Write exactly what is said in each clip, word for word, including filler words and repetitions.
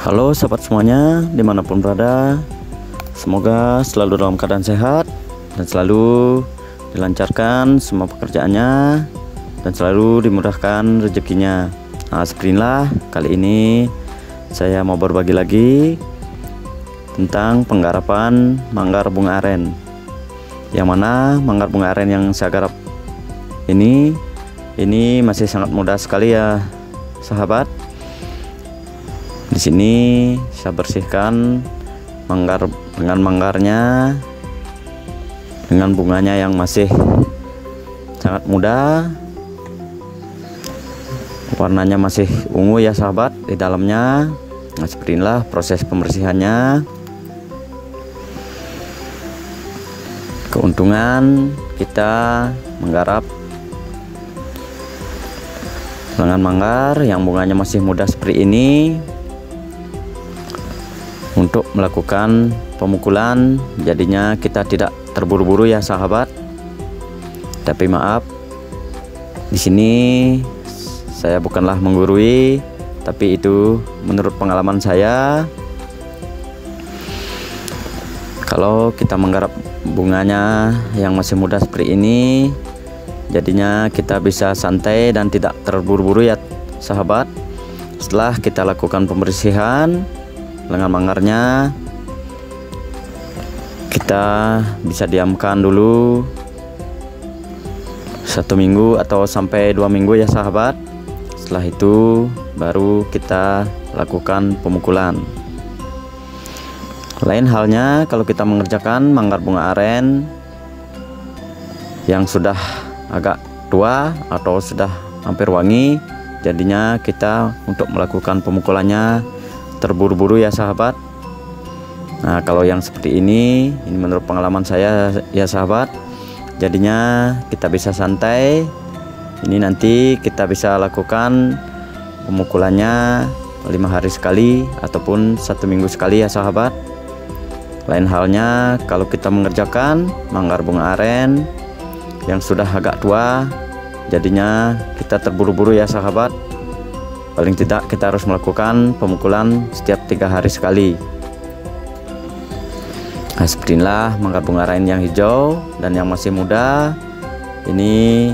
Halo sahabat semuanya, dimanapun berada, semoga selalu dalam keadaan sehat dan selalu dilancarkan semua pekerjaannya dan selalu dimudahkan rezekinya. Nah, seperti inilah kali ini saya mau berbagi lagi tentang penggarapan manggar bunga aren, yang mana manggar bunga aren yang saya garap ini ini masih sangat mudah sekali ya sahabat. Di sini saya bersihkan manggar dengan manggarnya, dengan bunganya yang masih sangat muda, warnanya masih ungu ya sahabat di dalamnya. Nah, seperti inilah proses pembersihannya. Keuntungan kita menggarap dengan manggar yang bunganya masih muda seperti ini untuk melakukan pemukulan, jadinya kita tidak terburu-buru ya sahabat. Tapi maaf, di sini saya bukanlah menggurui, tapi itu menurut pengalaman saya. Kalau kita menggarap bunganya yang masih muda seperti ini, jadinya kita bisa santai dan tidak terburu-buru ya sahabat. Setelah kita lakukan pembersihan lengan manggarnya, kita bisa diamkan dulu satu minggu atau sampai dua minggu ya sahabat. Setelah itu baru kita lakukan pemukulan. Lain halnya kalau kita mengerjakan manggar bunga aren yang sudah agak tua atau sudah hampir wangi, jadinya kita untuk melakukan pemukulannya terburu-buru ya sahabat. Nah, kalau yang seperti ini ini menurut pengalaman saya ya sahabat, jadinya kita bisa santai. Ini nanti kita bisa lakukan pemukulannya lima hari sekali ataupun satu minggu sekali ya sahabat. Lain halnya kalau kita mengerjakan manggar bunga aren yang sudah agak tua, jadinya kita terburu-buru ya sahabat. Paling tidak kita harus melakukan pemukulan setiap tiga hari sekali. Nah, seperti inilah manggar bunga aren yang hijau dan yang masih muda. Ini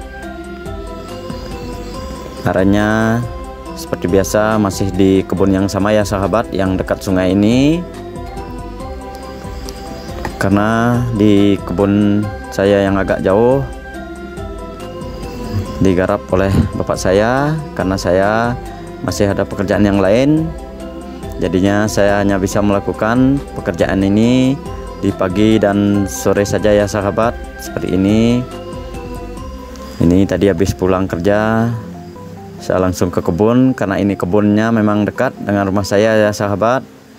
arennya seperti biasa masih di kebun yang sama ya sahabat, yang dekat sungai ini. Karena di kebun saya yang agak jauh digarap oleh bapak saya, karena saya masih ada pekerjaan yang lain, jadinya saya hanya bisa melakukan pekerjaan ini di pagi dan sore saja ya sahabat. Seperti ini ini tadi habis pulang kerja saya langsung ke kebun, karena ini kebunnya memang dekat dengan rumah saya ya sahabat.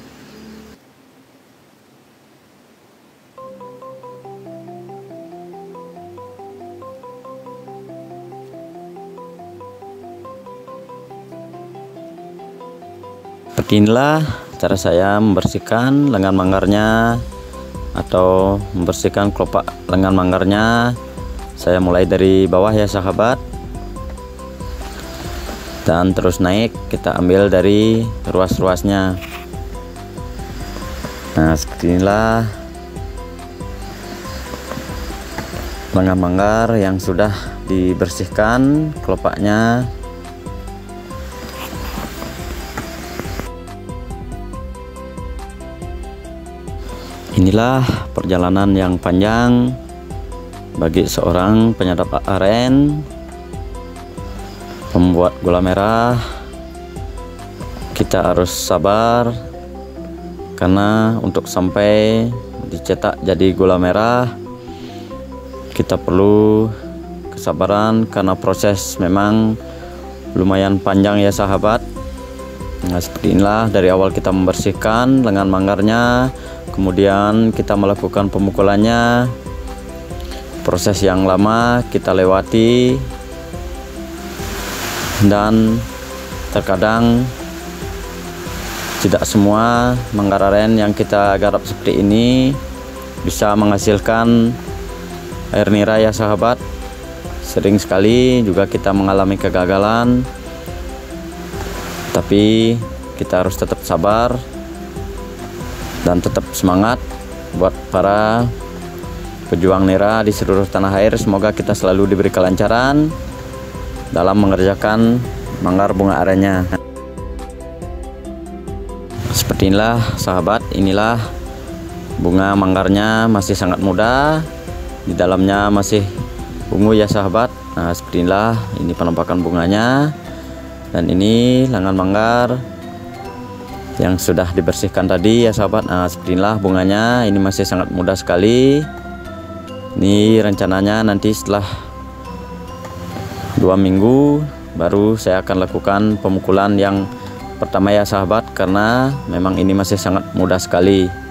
Seperti inilah cara saya membersihkan lengan manggarnya atau membersihkan kelopak lengan manggarnya. Saya mulai dari bawah ya sahabat, dan terus naik kita ambil dari ruas-ruasnya. Nah, seperti inilah lengan manggar yang sudah dibersihkan kelopaknya. Inilah perjalanan yang panjang bagi seorang penyadap aren, pembuat gula merah. Kita harus sabar, karena untuk sampai dicetak jadi gula merah kita perlu kesabaran, karena proses memang lumayan panjang ya sahabat. Nah, seperti inilah dari awal kita membersihkan lengan manggarnya, kemudian kita melakukan pemukulannya. Proses yang lama kita lewati, dan terkadang tidak semua manggar aren yang kita garap seperti ini bisa menghasilkan air nira ya sahabat. Sering sekali juga kita mengalami kegagalan, tapi kita harus tetap sabar dan tetap semangat buat para pejuang nira di seluruh tanah air. Semoga kita selalu diberi kelancaran dalam mengerjakan manggar bunga arennya. Seperti inilah sahabat, inilah bunga manggarnya, masih sangat muda, di dalamnya masih ungu ya sahabat. Nah seperti inilah ini penampakan bunganya, dan ini lengan manggar yang sudah dibersihkan tadi ya sahabat. Nah seperti inilah bunganya, ini masih sangat muda sekali. Ini rencananya nanti setelah dua minggu baru saya akan lakukan pemukulan yang pertama ya sahabat, karena memang ini masih sangat muda sekali.